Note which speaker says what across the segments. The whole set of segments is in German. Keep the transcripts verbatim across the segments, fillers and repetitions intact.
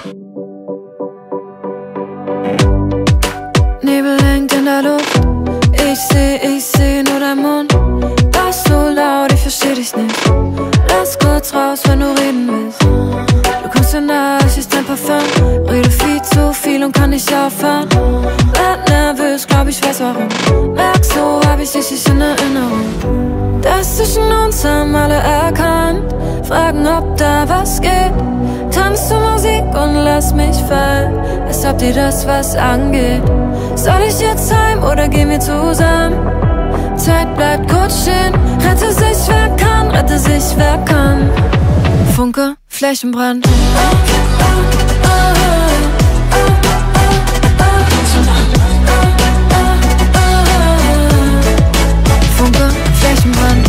Speaker 1: Nebel hängt in der Luft. Ich seh, ich seh nur dein Mund. Das so laut, ich versteh dich nicht. Lass kurz raus, wenn du reden willst. Du kommst mir nahe, ich ist dein Parfum. Rede viel zu viel und kann nicht aufhören. Werd nervös, glaub ich weiß warum. Merk so, hab ich dich nicht in Erinnerung. Das zwischen uns haben alle erkannt. Fragen, ob da was geht. Tanzt zu Musik und lass mich fallen, als ob dir das was angeht. Soll ich jetzt heim oder gehen wir zusammen? Zeit bleibt kurz stehen. Rette sich wer kann, rette sich wer kann. Funke, Flächenbrand. Funke, Flächenbrand.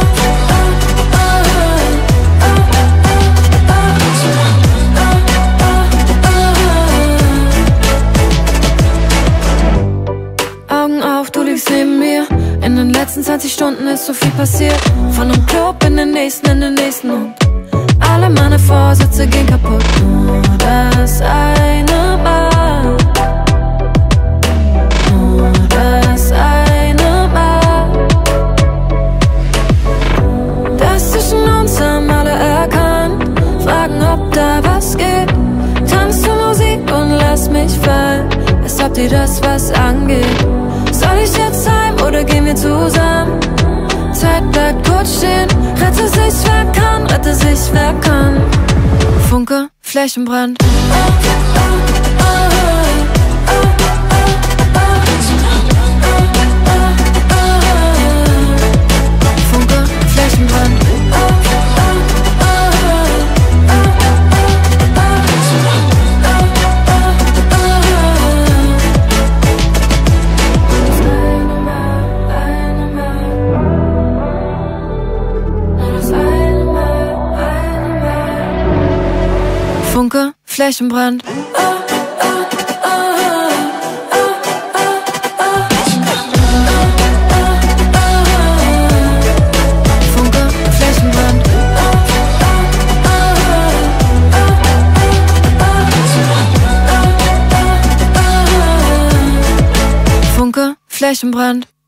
Speaker 1: Augen auf, du liegst neben mir. In den letzten zwanzig Stunden ist so viel passiert. Von einem Club in den nächsten, in den nächsten und alle meine Vorsätze gehen kaputt. Nur das eine Mal. Nur das eine Mal. Das zwischen uns haben alle erkannt. Fragen, ob da was geht. Tanz zur Musik und lass mich fallen, als ob dir das was angeht. Soll ich jetzt heim oder gehen wir zusammen? Zeit bleibt kurz stehen. Rette sich wer kann, rette sich wer kann. Funke, Flächenbrand. Funke, Flächenbrand. Funke, Flächenbrand. Funke, Flächenbrand. Funke, Flächenbrand.